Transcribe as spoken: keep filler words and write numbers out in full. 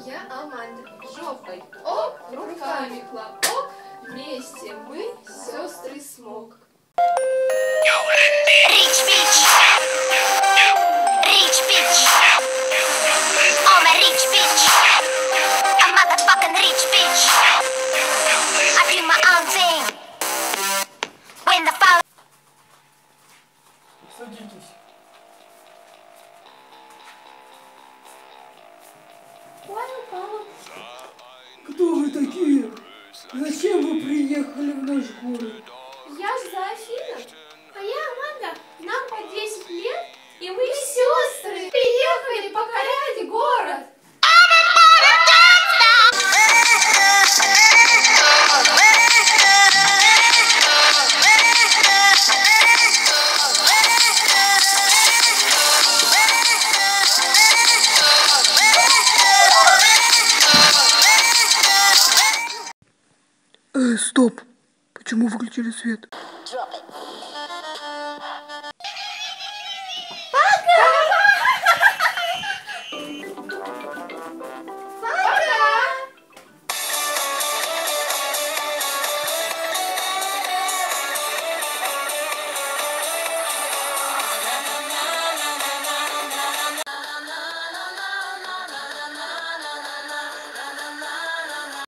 Я Аманда. Жопой. Оп, руками хлопок. Вместе мы сестры смог. Rich bitch. Rich bitch. I'm a rich bitch. A motherfucking rich bitch. I do my own thing. When the fall. Садитесь. Кто вы такие? Зачем вы приехали в наш город? Я Зоофина. А я Аманда. Нам по десять лет, и мы сестры приехали покорять город. Э, стоп! Почему выключили свет? Drop it.